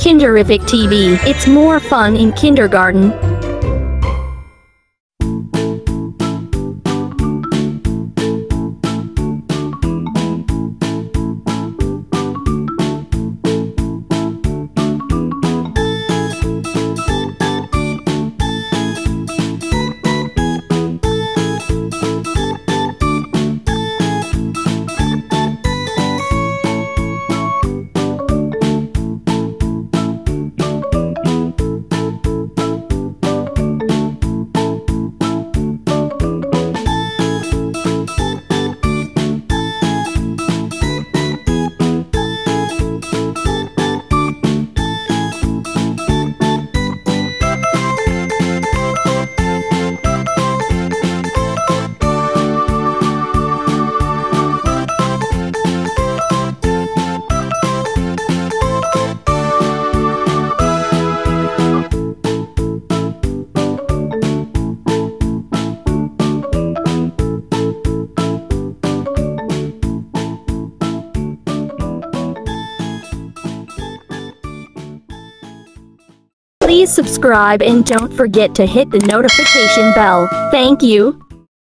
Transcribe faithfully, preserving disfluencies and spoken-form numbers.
Kinderific T V. It's more fun in kindergarten. Please subscribe and don't forget to hit the notification bell. Thank you.